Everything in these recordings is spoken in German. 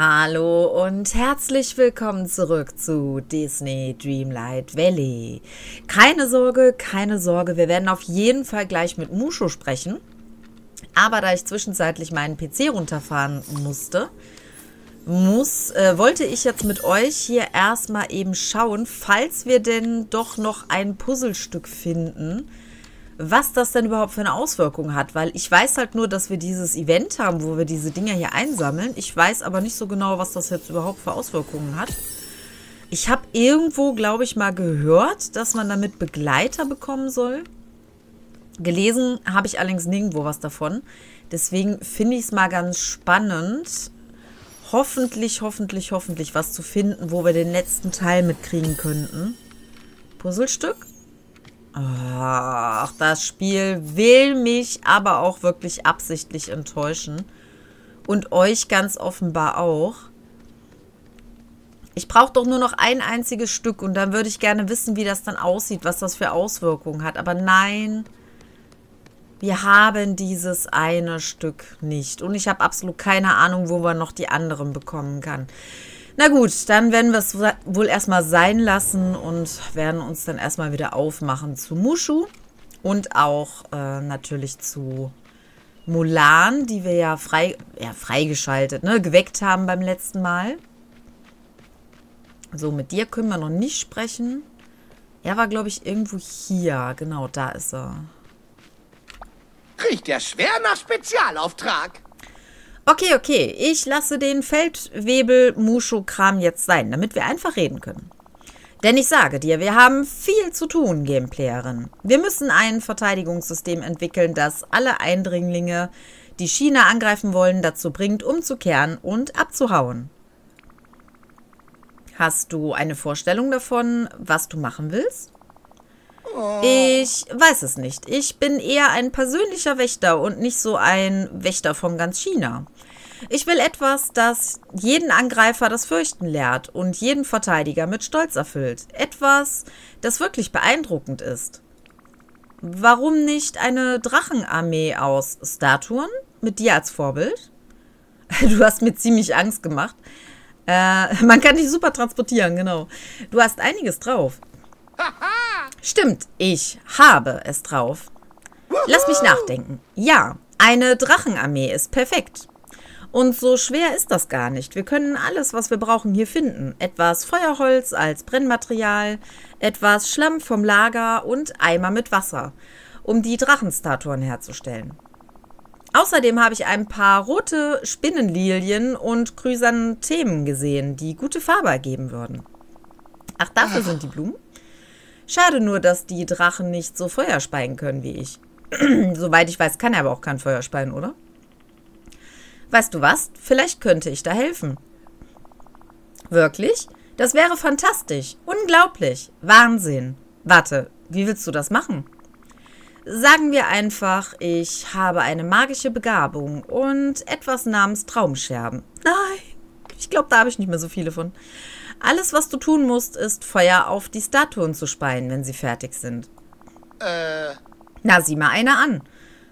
Hallo und herzlich willkommen zurück zu Disney Dreamlight Valley. Keine Sorge, wir werden auf jeden Fall gleich mit Mushu sprechen. Aber da ich zwischenzeitlich meinen PC runterfahren musste, wollte ich jetzt mit euch hier erstmal eben schauen, falls wir denn doch noch ein Puzzlestück finden, was das denn überhaupt für eine Auswirkung hat, weil ich weiß halt nur, dass wir dieses Event haben, wo wir diese Dinger hier einsammeln. Ich weiß aber nicht so genau, was das jetzt überhaupt für Auswirkungen hat. Ich habe irgendwo, glaube ich, mal gehört, dass man damit Begleiter bekommen soll. Gelesen habe ich allerdings nirgendwo was davon. Deswegen finde ich es mal ganz spannend, hoffentlich was zu finden, wo wir den letzten Teil mitkriegen könnten. Puzzlestück? Ach, das Spiel will mich aber auch wirklich absichtlich enttäuschen. Und euch ganz offenbar auch. Ich brauche doch nur noch ein einziges Stück und dann würde ich gerne wissen, wie das dann aussieht, was das für Auswirkungen hat. Aber nein, wir haben dieses eine Stück nicht. Und ich habe absolut keine Ahnung, wo man noch die anderen bekommen kann. Na gut, dann werden wir es wohl erstmal sein lassen und werden uns dann erstmal wieder aufmachen zu Mushu und auch natürlich zu Mulan, die wir ja freigeschaltet, ne, geweckt haben beim letzten Mal. So, mit dir können wir noch nicht sprechen. Er war, glaube ich, irgendwo hier. Genau, da ist er. Riecht ja schwer nach Spezialauftrag. Okay. Ich lasse den Feldwebel-Mushu-Kram jetzt sein, damit wir einfach reden können. Denn ich sage dir, wir haben viel zu tun, Gameplayerin. Wir müssen ein Verteidigungssystem entwickeln, das alle Eindringlinge, die China angreifen wollen, dazu bringt, umzukehren und abzuhauen. Hast du eine Vorstellung davon, was du machen willst? Ich weiß es nicht. Ich bin eher ein persönlicher Wächter und nicht so ein Wächter von ganz China. Ich will etwas, das jeden Angreifer das Fürchten lehrt und jeden Verteidiger mit Stolz erfüllt. Etwas, das wirklich beeindruckend ist. Warum nicht eine Drachenarmee aus Statuen mit dir als Vorbild? Du hast mir ziemlich Angst gemacht. Man kann dich super transportieren, genau. Du hast einiges drauf. Stimmt, ich habe es drauf. Lass mich nachdenken. Ja, eine Drachenarmee ist perfekt. Und so schwer ist das gar nicht. Wir können alles, was wir brauchen, hier finden. Etwas Feuerholz als Brennmaterial, etwas Schlamm vom Lager und Eimer mit Wasser, um die Drachenstatuen herzustellen. Außerdem habe ich ein paar rote Spinnenlilien und Chrysanthemen gesehen, die gute Farbe ergeben würden. Ach, dafür sind die Blumen? Schade nur, dass die Drachen nicht so Feuer speien können wie ich. Soweit ich weiß, kann er aber auch kein Feuer speien, oder? Weißt du was? Vielleicht könnte ich da helfen. Wirklich? Das wäre fantastisch. Unglaublich. Wahnsinn. Warte, wie willst du das machen? Sagen wir einfach, ich habe eine magische Begabung und etwas namens Traumscherben. Nein, ich glaube, da habe ich nicht mehr so viele von. Alles, was du tun musst, ist Feuer auf die Statuen zu speien, wenn sie fertig sind. Na, sieh mal eine an.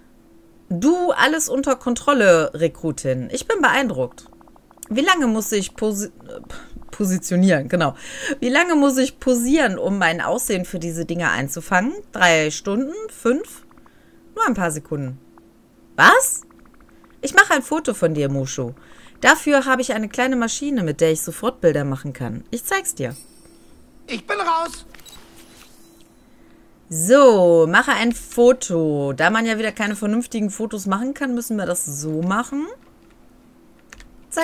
Du, alles unter Kontrolle, Rekrutin. Ich bin beeindruckt. Wie lange muss ich positionieren? Genau. Wie lange muss ich posieren, um mein Aussehen für diese Dinger einzufangen? 3 Stunden? 5? Nur ein paar Sekunden. Was? Ich mache ein Foto von dir, Mushu. Dafür habe ich eine kleine Maschine, mit der ich sofort Bilder machen kann. Ich zeig's dir. Ich bin raus. So, mache ein Foto. Da man ja wieder keine vernünftigen Fotos machen kann, müssen wir das so machen. Zack.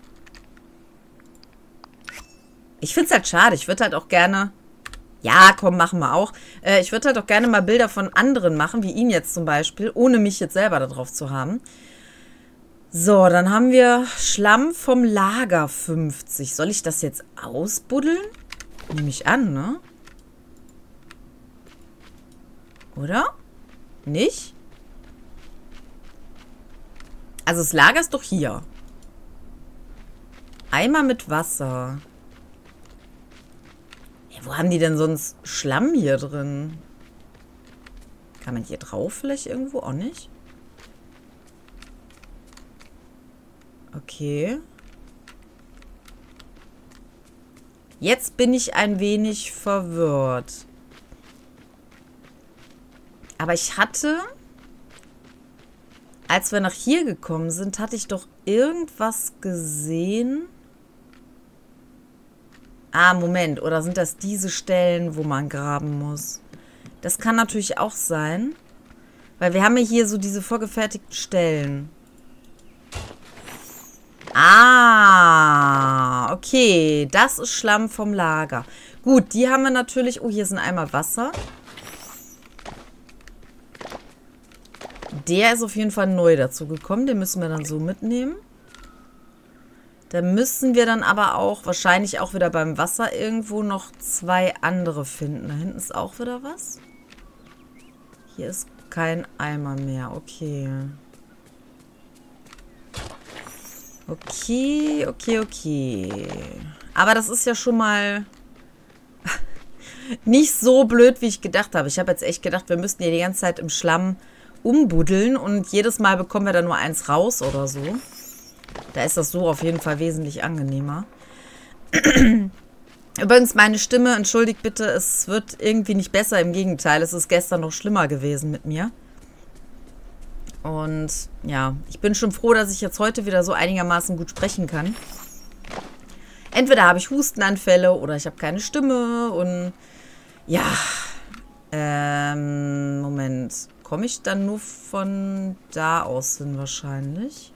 Ich finde es halt schade. Ich würde halt auch gerne... Ja, komm, machen wir auch. Ich würde halt auch gerne mal Bilder von anderen machen, wie ihn jetzt zum Beispiel, ohne mich jetzt selber da drauf zu haben. So, dann haben wir Schlamm vom Lager 50. Soll ich das jetzt ausbuddeln? Nehme ich an, ne? Oder? Nicht? Also das Lager ist doch hier. Eimer mit Wasser. Ja, wo haben die denn sonst Schlamm hier drin? Kann man hier drauf vielleicht irgendwo? Auch nicht? Okay. Jetzt bin ich ein wenig verwirrt. Aber ich hatte, als wir nach hier gekommen sind, hatte ich doch irgendwas gesehen. Ah, Moment. Oder sind das diese Stellen, wo man graben muss? Das kann natürlich auch sein. Weil wir haben ja hier so diese vorgefertigten Stellen. Ah, okay. Das ist Schlamm vom Lager. Gut, die haben wir natürlich... Oh, hier ist ein Eimer Wasser. Der ist auf jeden Fall neu dazu gekommen. Den müssen wir dann so mitnehmen. Da müssen wir dann aber auch wahrscheinlich auch wieder beim Wasser irgendwo noch 2 andere finden. Da hinten ist auch wieder was. Hier ist kein Eimer mehr. Okay. Okay, okay, okay. Aber das ist ja schon mal nicht so blöd, wie ich gedacht habe. Ich habe jetzt echt gedacht, wir müssten hier die ganze Zeit im Schlamm umbuddeln und jedes Mal bekommen wir da nur eins raus oder so. Da ist das so auf jeden Fall wesentlich angenehmer. Übrigens, meine Stimme, entschuldigt bitte, es wird irgendwie nicht besser. Im Gegenteil, es ist gestern noch schlimmer gewesen mit mir. Und ja, ich bin schon froh, dass ich jetzt heute wieder so einigermaßen gut sprechen kann. Entweder habe ich Hustenanfälle oder ich habe keine Stimme und ja, Moment, komme ich dann nur von da aus hin wahrscheinlich?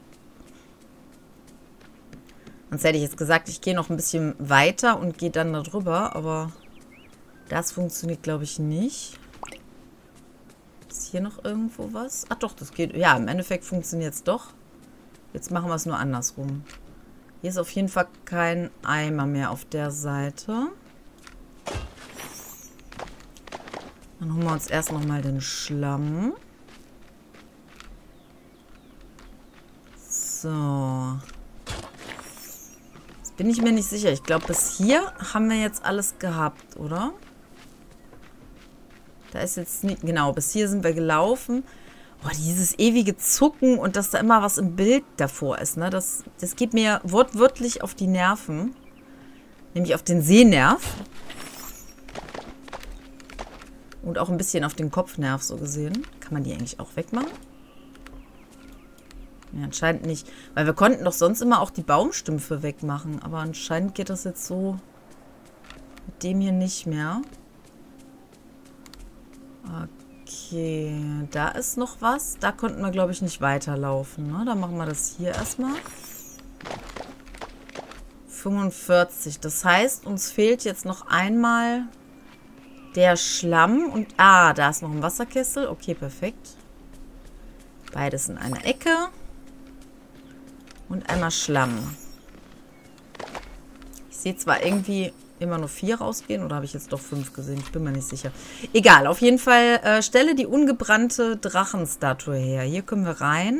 Sonst hätte ich jetzt gesagt, ich gehe noch ein bisschen weiter und gehe dann da drüber, aber das funktioniert, glaube ich, nicht. Ist hier noch irgendwo was? Ach doch, das geht. Ja, im Endeffekt funktioniert es doch. Jetzt machen wir es nur andersrum. Hier ist auf jeden Fall kein Eimer mehr auf der Seite. Dann holen wir uns erst nochmal den Schlamm. So. Jetzt bin ich mir nicht sicher. Ich glaube, bis hier haben wir jetzt alles gehabt, oder? Da ist jetzt nicht... Genau, bis hier sind wir gelaufen. Oh, dieses ewige Zucken und dass da immer was im Bild davor ist, ne? Das geht mir wortwörtlich auf die Nerven. Nämlich auf den Sehnerv. Und auch ein bisschen auf den Kopfnerv, so gesehen. Kann man die eigentlich auch wegmachen? Ja, anscheinend nicht. Weil wir konnten doch sonst immer auch die Baumstümpfe wegmachen. Aber anscheinend geht das jetzt so mit dem hier nicht mehr. Okay, da ist noch was. Da konnten wir, glaube ich, nicht weiterlaufen. Ne? Dann machen wir das hier erstmal. 45. Das heißt, uns fehlt jetzt noch einmal der Schlamm. Und da ist noch ein Wasserkessel. Okay, perfekt. Beides in einer Ecke. Und einmal Schlamm. Ich sehe zwar irgendwie immer nur 4 rausgehen. Oder habe ich jetzt doch 5 gesehen? Ich bin mir nicht sicher. Egal, auf jeden Fall stelle die ungebrannte Drachenstatue her. Hier können wir rein.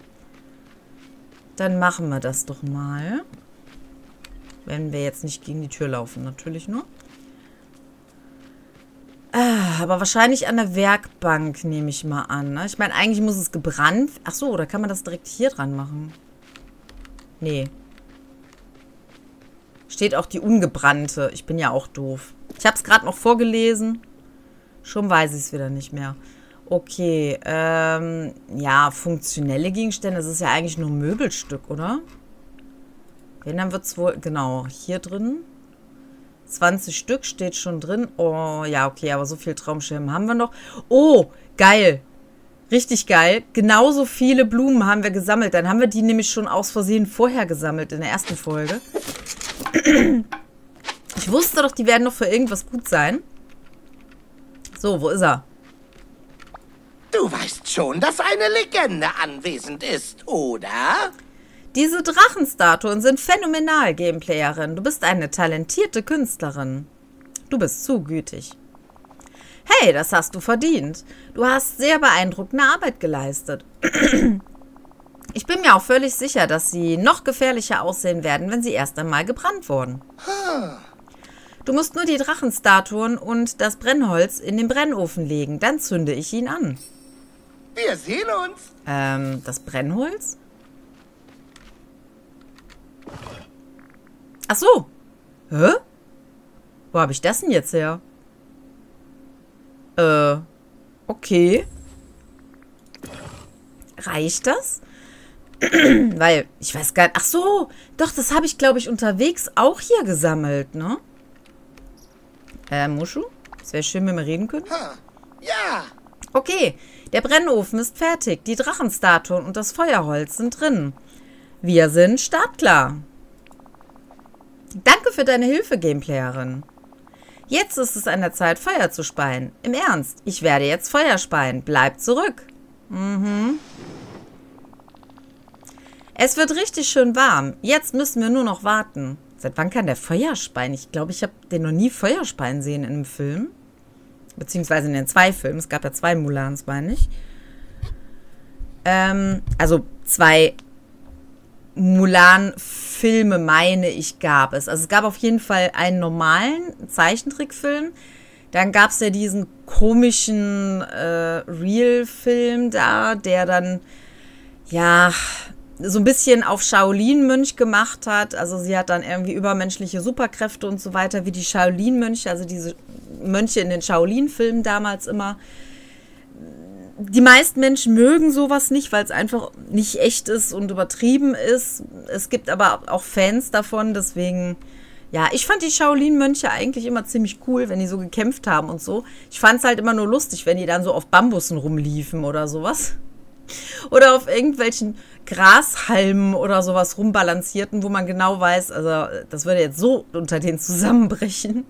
Dann machen wir das doch mal. Wenn wir jetzt nicht gegen die Tür laufen, natürlich nur. Aber wahrscheinlich an der Werkbank, nehme ich mal an. Ne? Ich meine, eigentlich muss es gebrannt... Ach so, oder kann man das direkt hier dran machen? Nee. Steht auch die ungebrannte. Ich bin ja auch doof. Ich habe es gerade noch vorgelesen. Schon weiß ich es wieder nicht mehr. Okay, ja, funktionelle Gegenstände. Das ist ja eigentlich nur ein Möbelstück, oder? Wenn, dann wird es wohl... Genau, hier drin. 20 Stück steht schon drin. Oh, ja, okay, aber so viel Traumschirme haben wir noch. Oh, geil. Richtig geil. Genauso viele Blumen haben wir gesammelt. Dann haben wir die nämlich schon aus Versehen vorher gesammelt in der ersten Folge. Ich wusste doch, die werden doch für irgendwas gut sein. So, wo ist er? Du weißt schon, dass eine Legende anwesend ist, oder? Diese Drachenstatuen sind phänomenal, Gameplayerin. Du bist eine talentierte Künstlerin. Du bist zu gütig. Hey, das hast du verdient. Du hast sehr beeindruckende Arbeit geleistet. Ich bin mir auch völlig sicher, dass sie noch gefährlicher aussehen werden, wenn sie erst einmal gebrannt wurden. Du musst nur die Drachenstatuen und das Brennholz in den Brennofen legen. Dann zünde ich ihn an. Wir sehen uns. Das Brennholz? Ach so. Hä? Wo habe ich das denn jetzt her? Okay. Reicht das? Weil, ich weiß gar nicht. Ach so, doch, das habe ich, glaube ich, unterwegs auch hier gesammelt, ne? Muschu? Es wäre schön, wenn wir reden können. Ja. Okay, der Brennofen ist fertig. Die Drachenstatuen und das Feuerholz sind drin. Wir sind startklar. Danke für deine Hilfe, Gameplayerin. Jetzt ist es an der Zeit, Feuer zu speien. Im Ernst, ich werde jetzt Feuer speien. Bleib zurück. Es wird richtig schön warm. Jetzt müssen wir nur noch warten. Seit wann kann der Feuer speien? Ich glaube, ich habe den noch nie Feuer speien sehen in einem Film. Beziehungsweise in den 2 Filmen. Es gab ja 2 Mulans, meine ich. Also 2 Mulan-Filme, meine ich, gab es. Also es gab auf jeden Fall einen normalen Zeichentrickfilm. Dann gab es ja diesen komischen Real-Film da, der dann, ja, so ein bisschen auf Shaolin-Mönch gemacht hat. Also sie hat dann irgendwie übermenschliche Superkräfte und so weiter, wie die Shaolin-Mönche, also diese Mönche in den Shaolin-Filmen damals immer. Die meisten Menschen mögen sowas nicht, weil es einfach nicht echt ist und übertrieben ist. Es gibt aber auch Fans davon, deswegen, ja, ich fand die Shaolin-Mönche eigentlich immer ziemlich cool, wenn die so gekämpft haben und so. Ich fand es halt immer nur lustig, wenn die dann so auf Bambussen rumliefen oder sowas. Oder auf irgendwelchen Grashalmen oder sowas rumbalancierten, wo man genau weiß, also das würde jetzt so unter denen zusammenbrechen.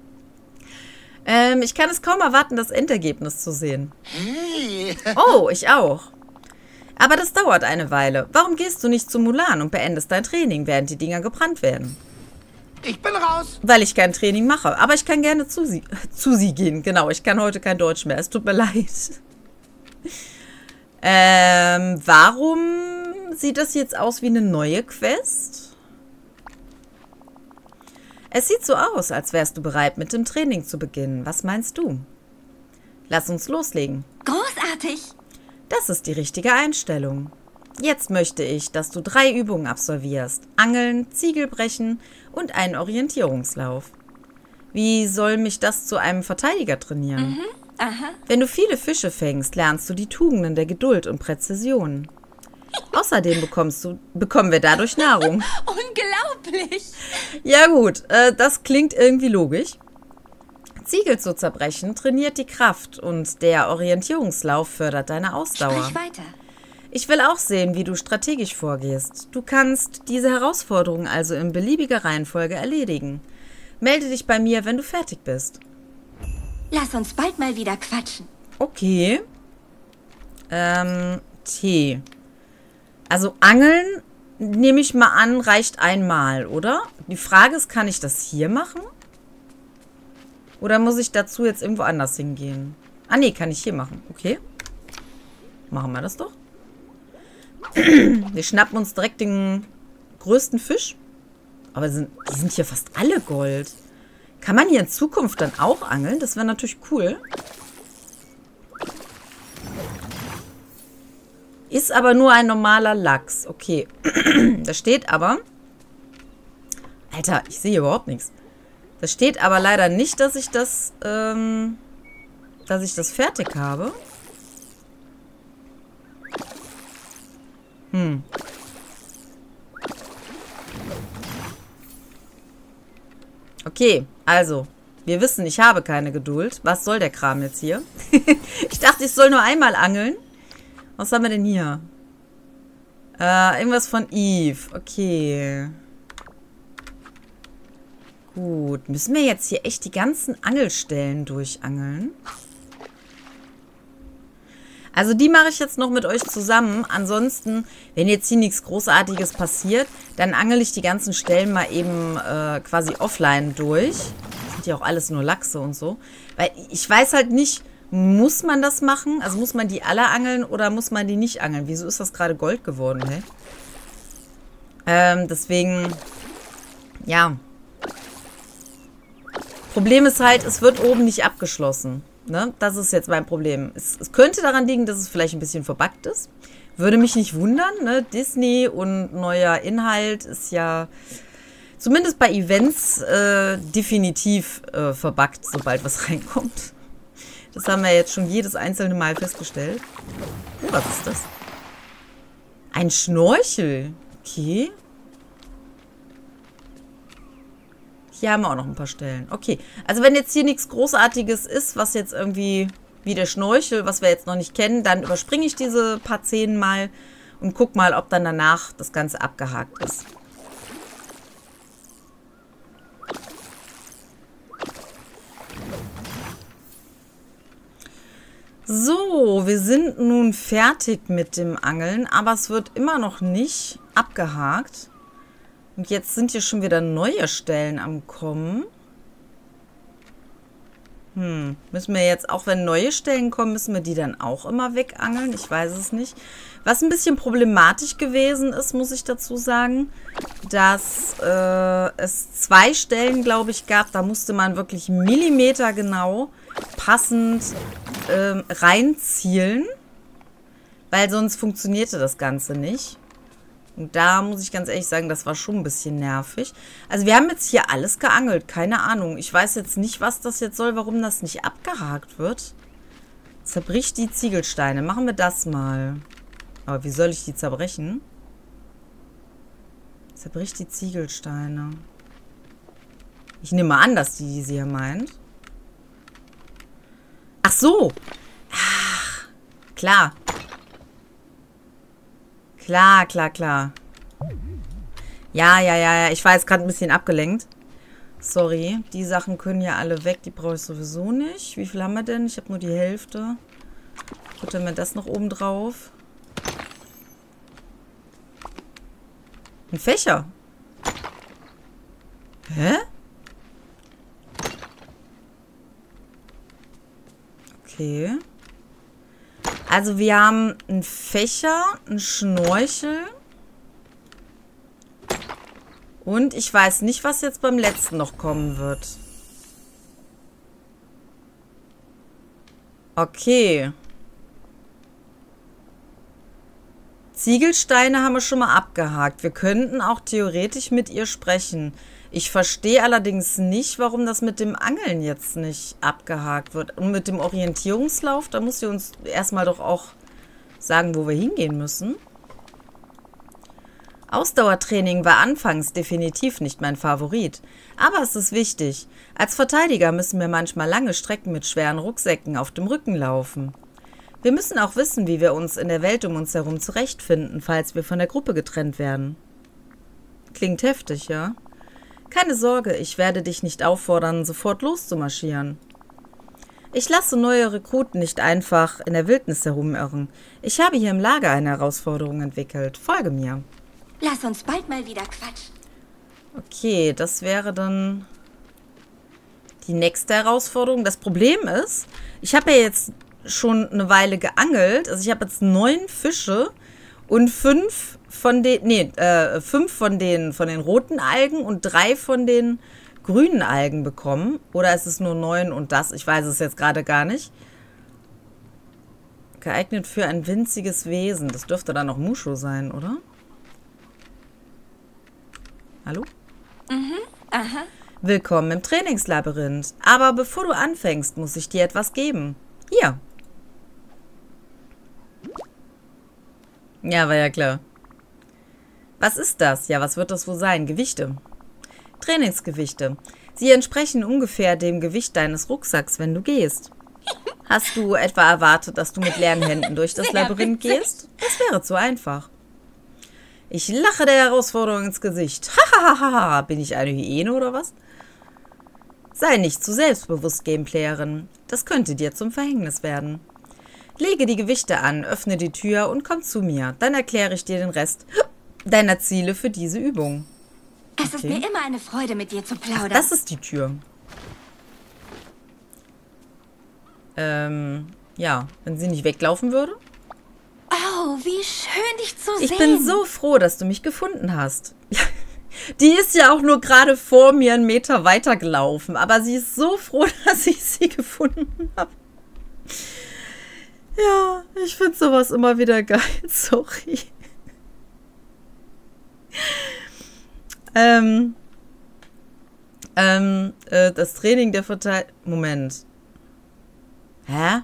Ich kann es kaum erwarten, das Endergebnis zu sehen. Hey. Oh, ich auch. Aber das dauert eine Weile. Warum gehst du nicht zu Mulan und beendest dein Training, während die Dinger gebrannt werden? Ich bin raus. Weil ich kein Training mache. Aber ich kann gerne zu sie gehen. Genau, ich kann heute kein Deutsch mehr. Es tut mir leid. Warum sieht das jetzt aus wie eine neue Quest? Es sieht so aus, als wärst du bereit, mit dem Training zu beginnen. Was meinst du? Lass uns loslegen. Großartig. Das ist die richtige Einstellung. Jetzt möchte ich, dass du 3 Übungen absolvierst. Angeln, Ziegel brechen und einen Orientierungslauf. Wie soll mich das zu einem Verteidiger trainieren? Aha. Wenn du viele Fische fängst, lernst du die Tugenden der Geduld und Präzision. Außerdem bekommen wir dadurch Nahrung. Unglaublich. Ja gut, das klingt irgendwie logisch. Ziegel zu zerbrechen trainiert die Kraft und der Orientierungslauf fördert deine Ausdauer. Sprich weiter. Ich will auch sehen, wie du strategisch vorgehst. Du kannst diese Herausforderung also in beliebiger Reihenfolge erledigen. Melde dich bei mir, wenn du fertig bist. Lass uns bald mal wieder quatschen. Okay. Tee. Also Angeln, nehme ich mal an, reicht einmal, oder? Die Frage ist, kann ich das hier machen? Oder muss ich dazu jetzt irgendwo anders hingehen? Ah, nee, kann ich hier machen. Okay. Machen wir das doch. Wir schnappen uns direkt den größten Fisch. Aber die sind hier fast alle Gold. Kann man hier in Zukunft dann auch angeln? Das wäre natürlich cool. Ist aber nur ein normaler Lachs. Okay. Da steht aber... Alter, ich sehe überhaupt nichts. Da steht aber leider nicht, dass ich das fertig habe. Okay, also, wir wissen, ich habe keine Geduld. Was soll der Kram jetzt hier? Ich dachte, ich soll nur einmal angeln. Was haben wir denn hier? Irgendwas von Eve. Okay. Gut. Müssen wir jetzt hier echt die ganzen Angelstellen durchangeln? Also die mache ich jetzt noch mit euch zusammen. Ansonsten, wenn jetzt hier nichts Großartiges passiert, dann angel ich die ganzen Stellen mal eben quasi offline durch. Das sind ja auch alles nur Lachse und so. Weil ich weiß halt nicht, muss man das machen? Also muss man die alle angeln oder muss man die nicht angeln? Wieso ist das gerade Gold geworden, hä? Deswegen, ja. Problem ist halt, es wird oben nicht abgeschlossen. Ne? Das ist jetzt mein Problem. Es könnte daran liegen, dass es vielleicht ein bisschen verbuggt ist. Würde mich nicht wundern. Ne? Disney und neuer Inhalt ist ja Zumindest bei Events definitiv verbuggt, sobald was reinkommt. Das haben wir jetzt schon jedes einzelne Mal festgestellt. Oh, was ist das? Ein Schnorchel. Okay. Hier haben wir auch noch ein paar Stellen. Okay, also wenn jetzt hier nichts Großartiges ist, was jetzt irgendwie wie der Schnorchel, was wir jetzt noch nicht kennen, dann überspringe ich diese paar Szenen mal und guck mal, ob dann danach das Ganze abgehakt ist. So, wir sind nun fertig mit dem Angeln, aber es wird immer noch nicht abgehakt. Und jetzt sind hier schon wieder neue Stellen am Kommen. Müssen wir jetzt, auch wenn neue Stellen kommen, müssen wir die dann auch immer wegangeln? Ich weiß es nicht. Was ein bisschen problematisch gewesen ist, muss ich dazu sagen, dass es 2 Stellen, glaube ich, gab, da musste man wirklich millimetergenau passend reinzielen, weil sonst funktionierte das Ganze nicht. Und da muss ich ganz ehrlich sagen, das war schon ein bisschen nervig. Also wir haben jetzt hier alles geangelt, keine Ahnung. Ich weiß jetzt nicht, was das jetzt soll, warum das nicht abgehakt wird. Zerbricht die Ziegelsteine. Machen wir das mal. Aber wie soll ich die zerbrechen? Zerbricht die Ziegelsteine. Ich nehme an, dass die sie hier meint. Ach so. Ach, klar. Klar. Ja. Ich war jetzt gerade ein bisschen abgelenkt. Sorry. Die Sachen können ja alle weg. Die brauche ich sowieso nicht. Wie viel haben wir denn? Ich habe nur die Hälfte. Futtern wir das noch oben drauf. Ein Fächer. Hä? Okay. Also wir haben einen Fächer, einen Schnorchel. Und ich weiß nicht, was jetzt beim letzten noch kommen wird. Okay. Ziegelsteine haben wir schon mal abgehakt. Wir könnten auch theoretisch mit ihr sprechen. Ich verstehe allerdings nicht, warum das mit dem Angeln jetzt nicht abgehakt wird. Und mit dem Orientierungslauf, da muss sie uns erstmal doch auch sagen, wo wir hingehen müssen. Ausdauertraining war anfangs definitiv nicht mein Favorit. Aber es ist wichtig. Als Verteidiger müssen wir manchmal lange Strecken mit schweren Rucksäcken auf dem Rücken laufen. Wir müssen auch wissen, wie wir uns in der Welt um uns herum zurechtfinden, falls wir von der Gruppe getrennt werden. Klingt heftig, ja? Keine Sorge, ich werde dich nicht auffordern, sofort loszumarschieren. Ich lasse neue Rekruten nicht einfach in der Wildnis herumirren. Ich habe hier im Lager eine Herausforderung entwickelt. Folge mir. Lass uns bald mal wieder quatschen. Okay, das wäre dann die nächste Herausforderung. Das Problem ist, ich habe ja jetzt schon eine Weile geangelt. Also ich habe jetzt 9 Fische und 5 von den, 5 von den roten Algen und 3 von den grünen Algen bekommen. Oder ist es nur 9 und das? Ich weiß es jetzt gerade gar nicht. Geeignet für ein winziges Wesen. Das dürfte dann noch Musho sein, oder? Hallo? Aha. Willkommen im Trainingslabyrinth. Aber bevor du anfängst, muss ich dir etwas geben. Hier. Ja, war ja klar. Was ist das? Ja, was wird das wohl sein? Gewichte. Trainingsgewichte. Sie entsprechen ungefähr dem Gewicht deines Rucksacks, wenn du gehst. Hast du etwa erwartet, dass du mit leeren Händen durch das Labyrinth gehst? Das wäre zu einfach. Ich lache der Herausforderung ins Gesicht. Hahaha, bin ich eine Hyäne oder was? Sei nicht zu selbstbewusst, Gameplayerin. Das könnte dir zum Verhängnis werden. Lege die Gewichte an, öffne die Tür und komm zu mir. Dann erkläre ich dir den Rest deiner Ziele für diese Übung. Es ist mir immer eine Freude, mit dir zu plaudern. Das ist die Tür. Ja, wenn sie nicht weglaufen würde. Oh, wie schön, dich zu sehen. Ich bin so froh, dass du mich gefunden hast. Die ist ja auch nur gerade vor mir 1 Meter weiter gelaufen. Aber sie ist so froh, dass ich sie gefunden habe. Ja, ich finde sowas immer wieder geil. Sorry. Das Training der Verteidigung... Moment. Hä?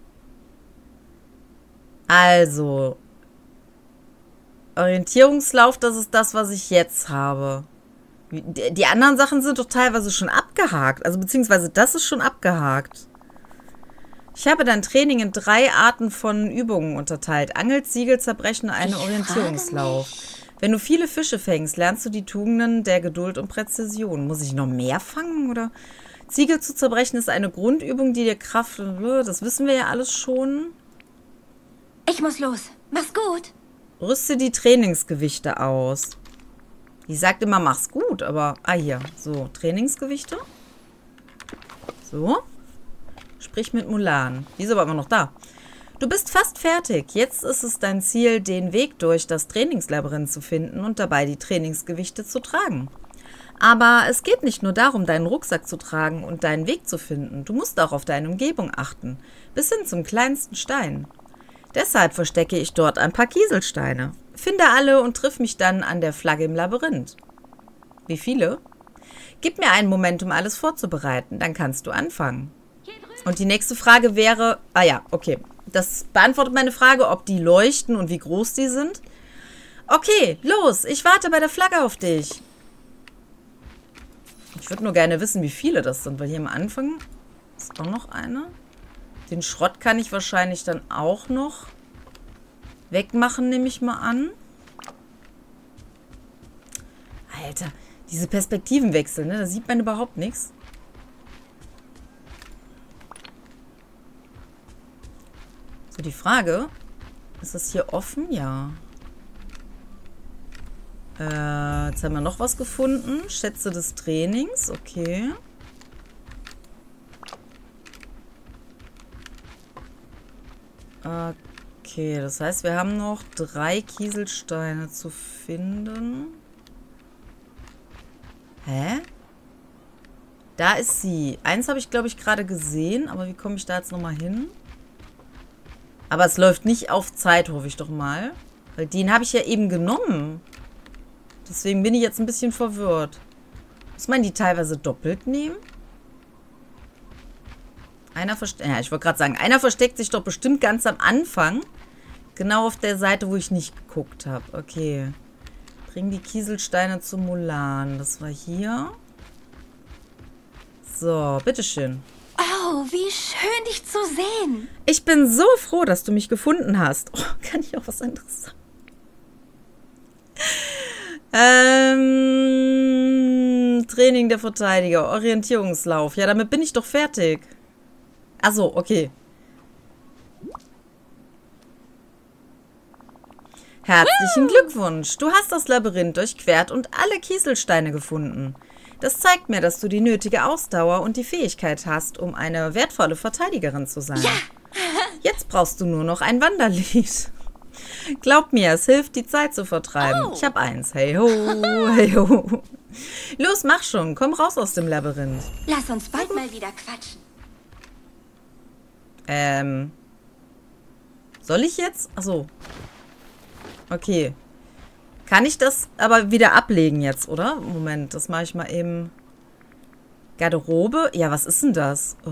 Also. Orientierungslauf, das ist das, was ich jetzt habe. Die anderen Sachen sind doch teilweise schon abgehakt. Also beziehungsweise das ist schon abgehakt. Ich habe dein Training in 3 Arten von Übungen unterteilt. Angel, Ziegel, Zerbrechen, einen Orientierungslauf. Wenn du viele Fische fängst, lernst du die Tugenden der Geduld und Präzision. Muss ich noch mehr fangen, oder? Ziegel zu zerbrechen ist eine Grundübung, die dir Kraft... Das wissen wir ja alles schon. Ich muss los. Mach's gut. Rüste die Trainingsgewichte aus. Die sagt immer, mach's gut, aber... Ah, hier. So, Trainingsgewichte. So. Sprich mit Mulan. Die ist aber immer noch da. Du bist fast fertig. Jetzt ist es dein Ziel, den Weg durch das Trainingslabyrinth zu finden und dabei die Trainingsgewichte zu tragen. Aber es geht nicht nur darum, deinen Rucksack zu tragen und deinen Weg zu finden. Du musst auch auf deine Umgebung achten. Bis hin zum kleinsten Stein. Deshalb verstecke ich dort ein paar Kieselsteine. Finde alle und triff mich dann an der Flagge im Labyrinth. Wie viele? Gib mir einen Moment, um alles vorzubereiten. Dann kannst du anfangen. Und die nächste Frage wäre... Ah ja, okay. Das beantwortet meine Frage, ob die leuchten und wie groß die sind. Okay, los. Ich warte bei der Flagge auf dich. Ich würde nur gerne wissen, wie viele das sind, weil hier am Anfang ist auch noch eine. Den Schrott kann ich wahrscheinlich dann auch noch wegmachen, nehme ich mal an. Alter, diese Perspektivenwechsel, ne? Da sieht man überhaupt nichts. So, die Frage, ist das hier offen? Ja. Jetzt haben wir noch was gefunden. Schätze des Trainings. Okay. Okay, das heißt, wir haben noch 3 Kieselsteine zu finden. Hä? Da ist sie. Eins habe ich, glaube ich, gerade gesehen. Aber wie komme ich da jetzt nochmal hin? Aber es läuft nicht auf Zeit, hoffe ich doch mal. Weil den habe ich ja eben genommen. Deswegen bin ich jetzt ein bisschen verwirrt. Muss man die teilweise doppelt nehmen? Ja, ich wollte gerade sagen, einer versteckt sich doch bestimmt ganz am Anfang. Genau auf der Seite, wo ich nicht geguckt habe. Okay. Bring die Kieselsteine zu Mulan. Das war hier. So, bitteschön. Oh, wie schön, dich zu sehen. Ich bin so froh, dass du mich gefunden hast. Oh, kann ich auch was anderes sagen? Training der Verteidiger, Orientierungslauf. Ja, damit bin ich doch fertig. Achso, okay. Herzlichen Glückwunsch. Du hast das Labyrinth durchquert und alle Kieselsteine gefunden. Das zeigt mir, dass du die nötige Ausdauer und die Fähigkeit hast, um eine wertvolle Verteidigerin zu sein. Ja. Jetzt brauchst du nur noch ein Wanderlied. Glaub mir, es hilft, die Zeit zu vertreiben. Oh. Ich hab eins. Hey ho, hey ho. Los, mach schon. Komm raus aus dem Labyrinth. Lass uns bald mal wieder quatschen. Soll ich jetzt? Achso. Okay. Kann ich das aber wieder ablegen jetzt, oder? Moment, das mache ich mal eben. Garderobe? Ja, was ist denn das? Oh.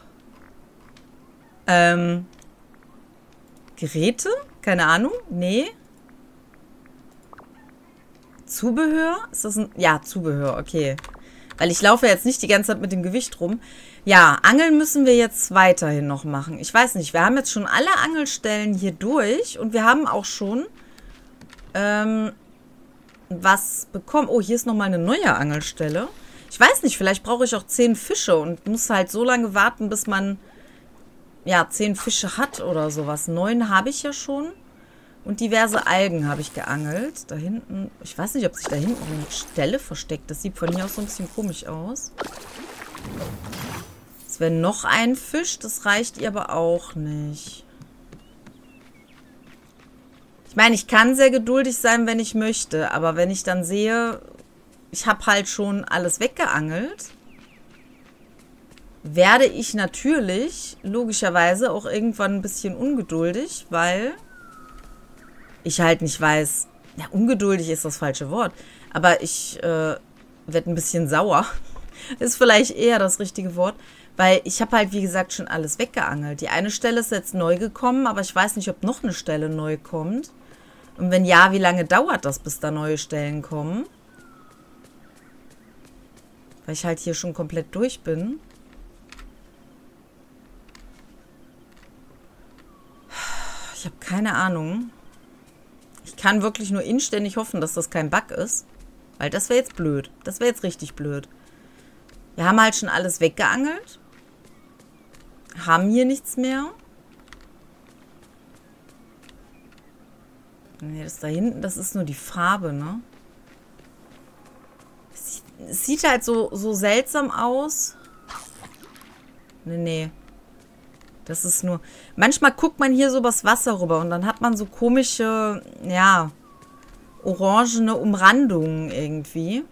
Geräte? Keine Ahnung. Nee. Zubehör? Ist das ein... Ja, Zubehör, okay. Weil ich laufe jetzt nicht die ganze Zeit mit dem Gewicht rum. Ja, Angeln müssen wir jetzt weiterhin noch machen. Ich weiß nicht, wir haben jetzt schon alle Angelstellen hier durch. Und wir haben auch schon was bekommen. Oh, hier ist nochmal eine neue Angelstelle. Ich weiß nicht, vielleicht brauche ich auch 10 Fische und muss halt so lange warten, bis man ja 10 Fische hat oder sowas. 9 habe ich ja schon. Und diverse Algen habe ich geangelt. Da hinten, ich weiß nicht, ob sich da hinten eine Stelle versteckt. Das sieht von hier aus so ein bisschen komisch aus. Es wäre noch ein Fisch, das reicht ihr aber auch nicht. Ich meine, ich kann sehr geduldig sein, wenn ich möchte. Aber wenn ich dann sehe, ich habe halt schon alles weggeangelt, werde ich natürlich logischerweise auch irgendwann ein bisschen ungeduldig, weil ich halt nicht weiß, ja, ungeduldig ist das falsche Wort, aber ich werde ein bisschen sauer, Ist vielleicht eher das richtige Wort. Weil ich habe halt, wie gesagt, schon alles weggeangelt. Die eine Stelle ist jetzt neu gekommen, aber ich weiß nicht, ob noch eine Stelle neu kommt. Und wenn ja, wie lange dauert das, bis da neue Stellen kommen? Weil ich halt hier schon komplett durch bin. Ich habe keine Ahnung. Ich kann wirklich nur inständig hoffen, dass das kein Bug ist. Weil das wäre jetzt blöd. Das wäre jetzt richtig blöd. Wir haben halt schon alles weggeangelt. Haben hier nichts mehr. Nee, das da hinten, das ist nur die Farbe, ne? Es sieht halt so seltsam aus. Nee. Das ist nur... Manchmal guckt man hier so übers Wasser rüber und dann hat man so komische, ja, orangene Umrandungen irgendwie.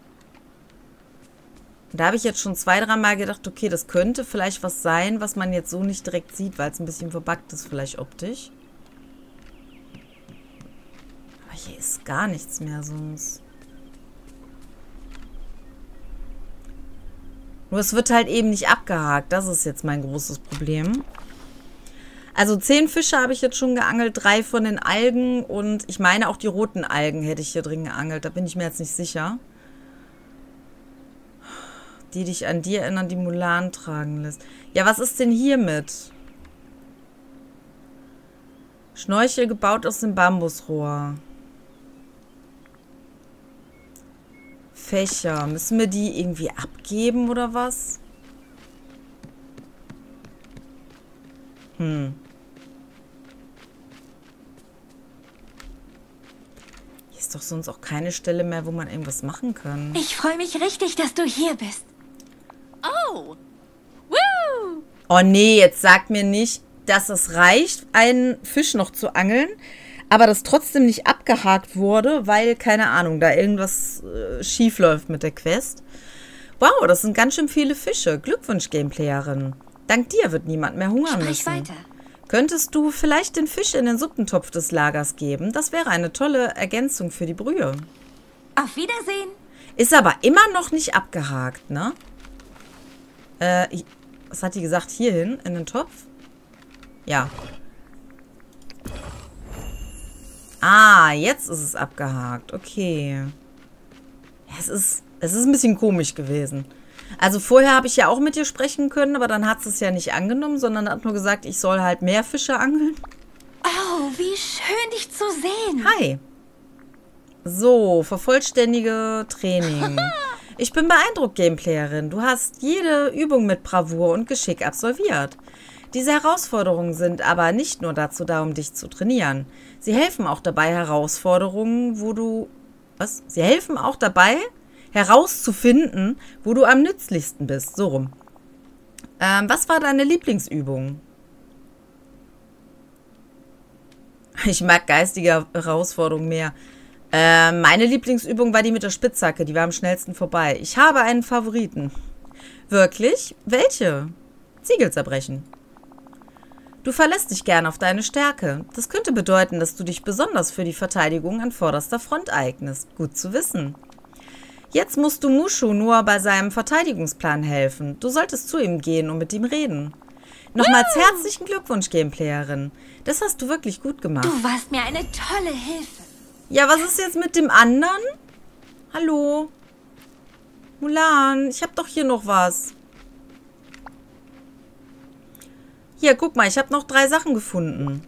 Da habe ich jetzt schon 2, 3 Mal gedacht, okay, das könnte vielleicht was sein, was man jetzt so nicht direkt sieht, weil es ein bisschen verbuggt ist, vielleicht optisch. Aber hier ist gar nichts mehr sonst. Nur es wird halt eben nicht abgehakt. Das ist jetzt mein großes Problem. Also 10 Fische habe ich jetzt schon geangelt, 3 von den Algen und ich meine auch die roten Algen hätte ich hier drin geangelt. Da bin ich mir jetzt nicht sicher. Die dich an dir erinnern, die Mulan tragen lässt. Ja, was ist denn hiermit? Schnorchel gebaut aus dem Bambusrohr. Fächer. Müssen wir die irgendwie abgeben oder was? Hier ist doch sonst auch keine Stelle mehr, wo man irgendwas machen kann. Ich freue mich richtig, dass du hier bist. Oh. Woo! Oh nee, jetzt sag mir nicht, dass es reicht, einen Fisch noch zu angeln, aber das trotzdem nicht abgehakt wurde, weil, keine Ahnung, da irgendwas schief läuft mit der Quest. Wow, das sind ganz schön viele Fische. Glückwunsch, Gameplayerin. Dank dir wird niemand mehr hungern Sprich müssen. weiter. Könntest du vielleicht den Fisch in den Suppentopf des Lagers geben? Das wäre eine tolle Ergänzung für die Brühe. Auf Wiedersehen. Ist aber immer noch nicht abgehakt, ne? Was hat die gesagt? Hierhin, in den Topf? Ja. Ah, jetzt ist es abgehakt. Okay. Ja, es ist ein bisschen komisch gewesen. Also vorher habe ich ja auch mit dir sprechen können, aber dann hat es ja nicht angenommen, sondern hat nur gesagt, ich soll halt mehr Fische angeln. Oh, wie schön, dich zu sehen. Hi. So, vervollständige Training. Ich bin beeindruckt, Gameplayerin. Du hast jede Übung mit Bravour und Geschick absolviert. Diese Herausforderungen sind aber nicht nur dazu da, um dich zu trainieren. Sie helfen auch dabei, Sie helfen auch dabei, herauszufinden, wo du am nützlichsten bist. So rum. Was war deine Lieblingsübung? Ich mag geistige Herausforderungen mehr. Meine Lieblingsübung war die mit der Spitzhacke. Die war am schnellsten vorbei. Ich habe einen Favoriten. Wirklich? Welche? Ziegel zerbrechen. Du verlässt dich gern auf deine Stärke. Das könnte bedeuten, dass du dich besonders für die Verteidigung an vorderster Front eignest. Gut zu wissen. Jetzt musst du Mushu nur bei seinem Verteidigungsplan helfen. Du solltest zu ihm gehen und mit ihm reden. Nochmals herzlichen Glückwunsch, Gameplayerin. Das hast du wirklich gut gemacht. Du warst mir eine tolle Hilfe. Ja, was ist jetzt mit dem anderen? Hallo? Mulan, ich hab doch hier noch was. Hier, guck mal, ich habe noch 3 Sachen gefunden.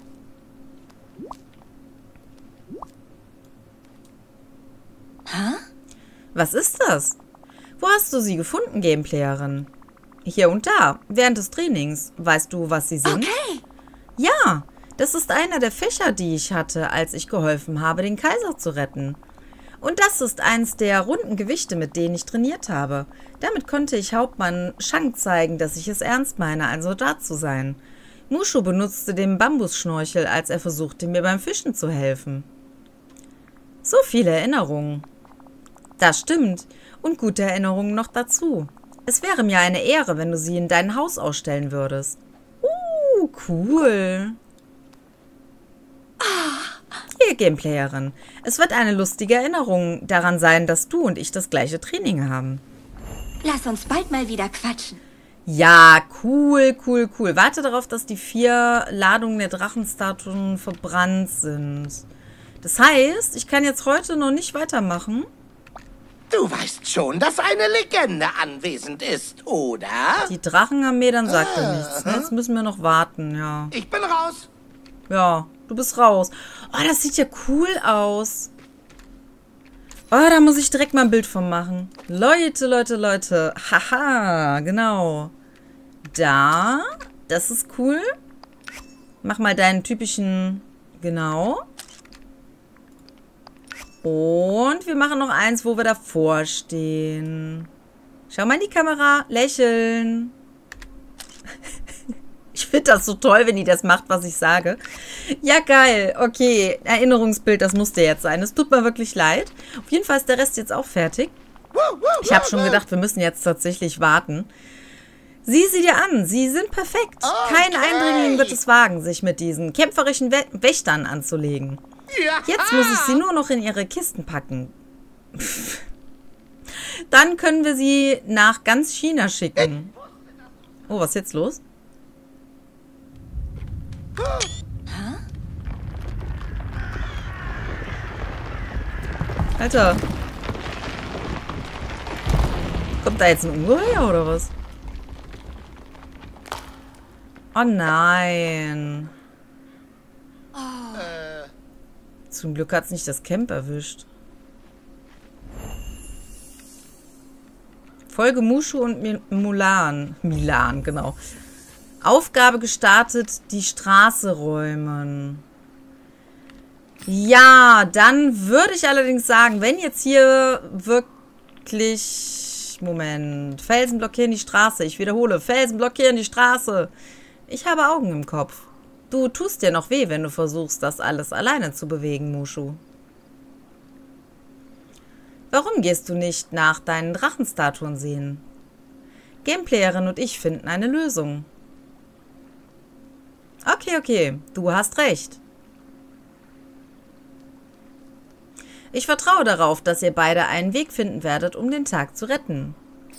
Hä? Was ist das? Wo hast du sie gefunden, Gameplayerin? Hier und da, während des Trainings. Weißt du, was sie sind? Okay. Ja, das ist einer der Fächer, die ich hatte, als ich geholfen habe, den Kaiser zu retten. Und das ist eins der runden Gewichte, mit denen ich trainiert habe. Damit konnte ich Hauptmann Shang zeigen, dass ich es ernst meine, ein Soldat zu sein. Mushu benutzte den Bambusschnorchel, als er versuchte, mir beim Fischen zu helfen. So viele Erinnerungen. Das stimmt. Und gute Erinnerungen noch dazu. Es wäre mir eine Ehre, wenn du sie in dein Haus ausstellen würdest. Cool. Hier, Gameplayerin. Es wird eine lustige Erinnerung daran sein, dass du und ich das gleiche Training haben. Lass uns bald mal wieder quatschen. Ja, cool, cool, cool. Warte darauf, dass die 4 Ladungen der Drachenstatuen verbrannt sind. Das heißt, ich kann jetzt heute noch nicht weitermachen. Du weißt schon, dass eine Legende anwesend ist, oder? Die Drachenarmee, dann sagt er nichts. Ne? Jetzt müssen wir noch warten, ja. Ich bin raus. Ja, du bist raus. Oh, das sieht ja cool aus. Oh, da muss ich direkt mal ein Bild von machen. Leute, Leute, Leute. Haha, genau. Da, das ist cool. Mach mal deinen typischen, genau. Und wir machen noch eins, wo wir davor stehen. Schau mal in die Kamera, lächeln. Ich finde das so toll, wenn die das macht, was ich sage. Ja, geil. Okay, Erinnerungsbild, das musste jetzt sein. Es tut mir wirklich leid. Auf jeden Fall ist der Rest jetzt auch fertig. Ich habe schon gedacht, wir müssen jetzt tatsächlich warten. Sieh sie dir an. Sie sind perfekt. Kein Eindringling wird es wagen, sich mit diesen kämpferischen Wächtern anzulegen. Jetzt muss ich sie nur noch in ihre Kisten packen. Dann können wir sie nach ganz China schicken. Oh, was ist jetzt los? Alter. Kommt da jetzt ein Ungeheuer oder was? Oh nein. Zum Glück hat es nicht das Camp erwischt. Folge Mushu und Mulan. Milan, genau. Aufgabe gestartet, die Straße räumen. Ja, dann würde ich allerdings sagen, wenn jetzt hier wirklich... Moment. Felsen blockieren die Straße. Ich wiederhole. Felsen blockieren die Straße. Ich habe Augen im Kopf. Du tust dir noch weh, wenn du versuchst, das alles alleine zu bewegen, Mushu. Warum gehst du nicht nach deinen Drachenstatuen sehen? Gameplayerin und ich finden eine Lösung. Okay, okay. Du hast recht. Ich vertraue darauf, dass ihr beide einen Weg finden werdet, um den Tag zu retten.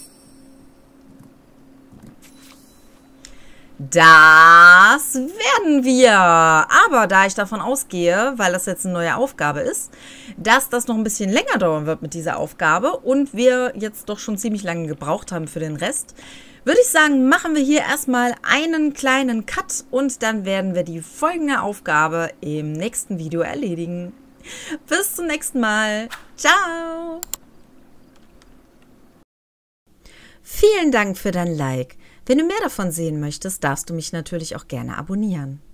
Das werden wir. Aber da ich davon ausgehe, weil das jetzt eine neue Aufgabe ist, dass das noch ein bisschen länger dauern wird mit dieser Aufgabe und wir jetzt doch schon ziemlich lange gebraucht haben für den Rest, würde ich sagen, machen wir hier erstmal einen kleinen Cut und dann werden wir die folgende Aufgabe im nächsten Video erledigen. Bis zum nächsten Mal. Ciao. Vielen Dank für dein Like. Wenn du mehr davon sehen möchtest, darfst du mich natürlich auch gerne abonnieren.